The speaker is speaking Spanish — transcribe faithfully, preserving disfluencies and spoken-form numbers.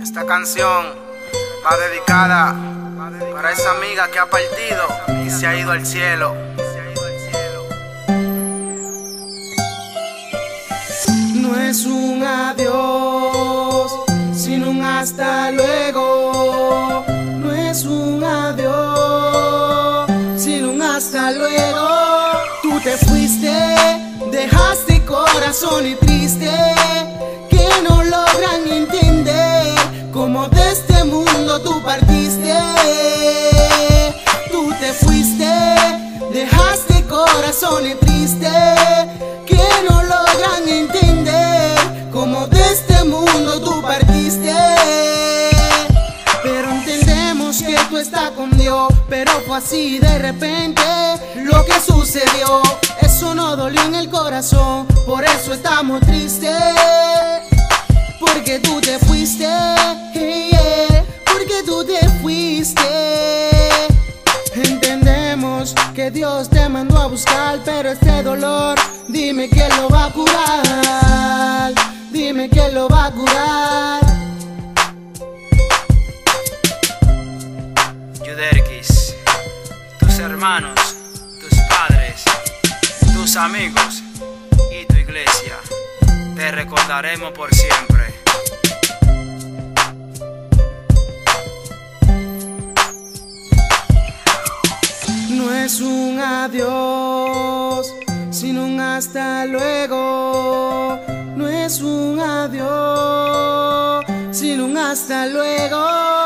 Esta canción va dedicada para esa amiga que ha partido y se ha ido al cielo. No es un adiós, sino un hasta luego. No es un adiós, sino un hasta luego. Tú te fuiste, dejaste corazón y triste, que no logran entender cómo de este mundo tú partiste. Tú te fuiste, dejaste corazón y triste, que no logran entender cómo de este mundo tú partiste. Pero entendemos que tú estás con Dios, pero fue así de repente lo que sucedió. Eso nos dolió en el corazón, por eso estamos tristes, porque tú te fuiste, hey, yeah, porque tú te fuiste. Entendemos que Dios te mandó a buscar, pero este dolor, dime quién lo va a curar, dime quién lo va a curar. Yuderkis, tus hermanos, tus padres, tus amigos y tu iglesia, te recordaremos por siempre. No es un adiós, sino un hasta luego. No es un adiós, sino un hasta luego.